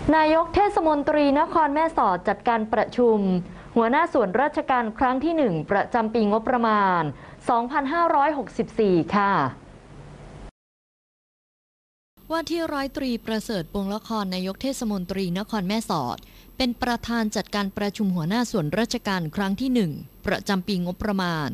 นายกเทศมนตรีนครแม่สอดจัดการประชุมหัวหน้าส่วนราชการครั้งที่ 1 ประจำปีงบประมาณ 2564 ค่ะว่าที่ร้อยตรีประเสริฐ วงศ์ละครนายกเทศมนตรีนครแม่สอดเป็นประธานจัดการประชุมหัวหน้าส่วนราชการครั้งที่ 1 ประจำปีงบประมาณ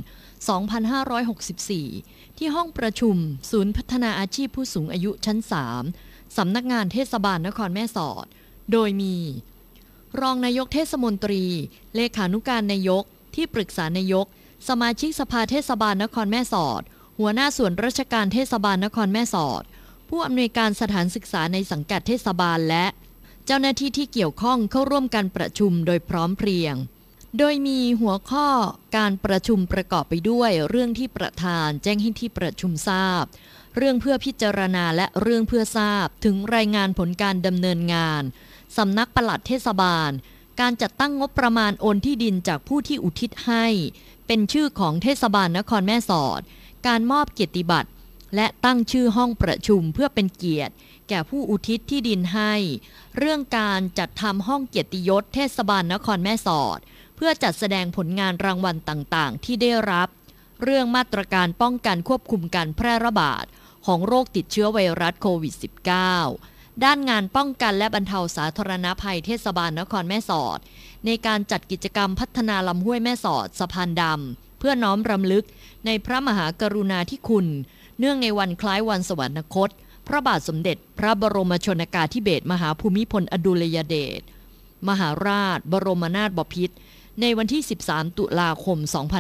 2564 ที่ห้องประชุมศูนย์พัฒนาอาชีพผู้สูงอายุชั้น 3 สำนักงานเทศบาลนครแม่สอดโดยมีรองนายกเทศมนตรีเลขานุการนายกที่ปรึกษานายกสมาชิกสภาเทศบาลนครแม่สอดหัวหน้าส่วนราชการเทศบาลนครแม่สอดผู้อำนวยการสถานศึกษาในสังกัดเทศบาลและเจ้าหน้าที่ที่เกี่ยวข้องเข้าร่วมการประชุมโดยพร้อมเพรียงโดยมีหัวข้อการประชุมประกอบไปด้วยเรื่องที่ประธานแจ้งให้ที่ประชุมทราบเรื่องเพื่อพิจารณาและเรื่องเพื่อทราบถึงรายงานผลการดำเนินงานสำนักปลัดเทศบาลการจัดตั้งงบประมาณโอนที่ดินจากผู้ที่อุทิศให้เป็นชื่อของเทศบาลนครแม่สอดการมอบเกียรติบัตรและตั้งชื่อห้องประชุมเพื่อเป็นเกียรติแก่ผู้อุทิศที่ดินให้เรื่องการจัดทำห้องเกียรติยศเทศบาลนครแม่สอดเพื่อจัดแสดงผลงานรางวัลต่างๆที่ได้รับเรื่องมาตรการป้องกันควบคุมการแพร่ระบาดของโรคติดเชื้อไวรัสโควิด -19 ด้านงานป้องกันและบรรเทาสาธารณภัยเทศบาลนครแม่สอดในการจัดกิจกรรมพัฒนาลำห้วยแม่สอดสะพานดำเพื่อน้อมรำลึกในพระมหากรุณาธิคุณเนื่องในวันคล้ายวันสวรรคตพระบาทสมเด็จพระบรมชนกาธิเบศรมหาภูมิพลอดุลยเดชมหาราชบรมนาถบพิตรในวันที่ 13 ตุลาคม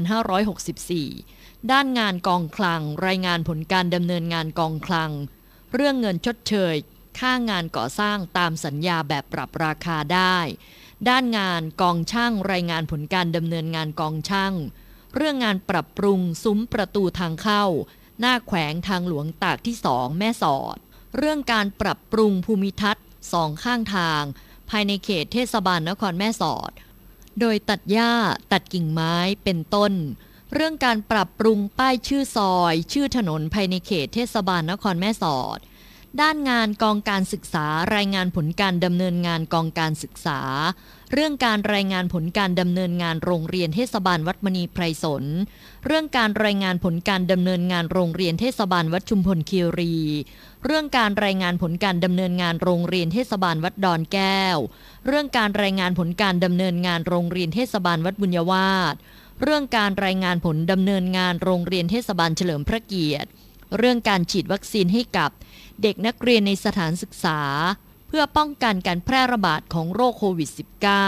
2564 ด้านงานกองคลังรายงานผลการดำเนินงานกองคลังเรื่องเงินชดเชยค่างานก่อสร้างตามสัญญาแบบปรับราคาได้ด้านงานกองช่างรายงานผลการดำเนินงานกองช่างเรื่องงานปรับปรุงซุ้มประตูทางเข้าหน้าแขวงทางหลวงตากที่ 2 แม่สอดเรื่องการปรับปรุงภูมิทัศน์2ข้างทางภายในเขตเทศบาลนครแม่สอดโดยตัดหญ้าตัดกิ่งไม้เป็นต้นเรื่องการปรับปรุงป้ายชื่อซอยชื่อถนนภายในเขตเทศบาลนครแม่สอดด้านงานกองการศึกษารายงานผลการดำเนินงานกองการศึกษาเรื่องการรายงานผลการดำเนินงานโรงเรียนเทศบาลวัดมณีไพรสนเรื่องการรายงานผลการดำเนินงานโรงเรียนเทศบาลวัดชุมพลคีรีเรื่องการรายงานผลการดำเนินงานโรงเรียนเทศบาลวัดดอนแก้วเรื่องการรายงานผลการดำเนินงานโรงเรียนเทศบาลวัดบุญยวาสเรื่องการรายงานผลดำเนินงานโรงเรียนเทศบาลเฉลิมพระเกียรติเรื่องการฉีดวัคซีนให้กับเด็กนักเรียนในสถานศึกษาเพื่อป้องกันการแพร่ระบาดของโรคโควิด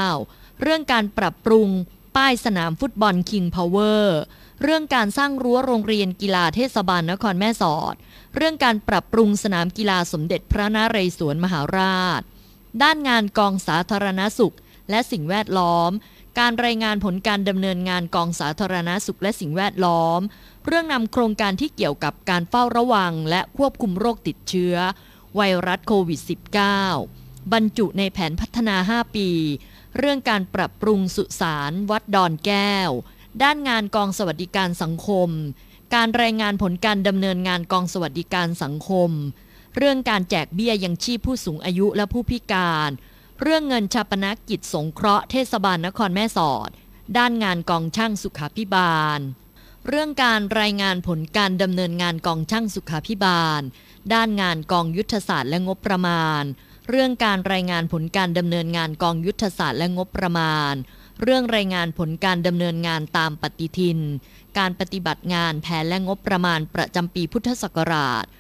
-19 เรื่องการปรับปรุงป้ายสนามฟุตบอล King Power เรื่องการสร้างรั้วโรงเรียนกีฬาเทศบาลนครแม่สอดเรื่องการปรับปรุงสนามกีฬาสมเด็จพระนเรศวรมหาราชด้านงานกองสาธารณสุขและสิ่งแวดล้อมการรายงานผลการดำเนินงานกองสาธารณสุขและสิ่งแวดล้อมเรื่องนำโครงการที่เกี่ยวกับการเฝ้าระวังและควบคุมโรคติดเชื้อไวรัสโควิด -19 บรรจุในแผนพัฒนา 5 ปีเรื่องการปรับปรุงสุสานวัดดอนแก้วด้านงานกองสวัสดิการสังคมการรายงานผลการดำเนินงานกองสวัสดิการสังคมเรื่องการแจกเบี้ยยังชีพผู้สูงอายุและผู้พิการเรื่องเงินฌาปนกิจสงเคราะห์เทศบาลนครแม่สอดด้านงานกองช่างสุขาภิบาลเรื่องการรายงานผลการดำเนินงานกองช่างสุขาภิบาลด้านงานกองยุทธศาสตร์และงบประมาณเรื่องการรายงานผลการดำเนินงานกองยุทธศาสตร์และงบประมาณเรื่องรายงานผลการดำเนินงานตามปฏิทินการปฏิบัติงานแผนและงบประมาณประจำปีพุทธศักราช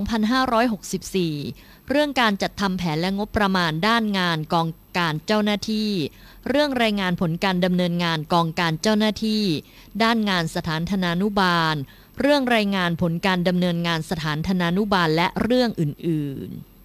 2564 เรื่องการจัดทำแผนและงบประมาณด้านงานกองการเจ้าหน้าที่เรื่องรายงานผลการดำเนินงานกองการเจ้าหน้าที่ด้านงานสถานธนานุบาลเรื่องรายงานผลการดำเนินงานสถานธนานุบาลและเรื่องอื่นๆ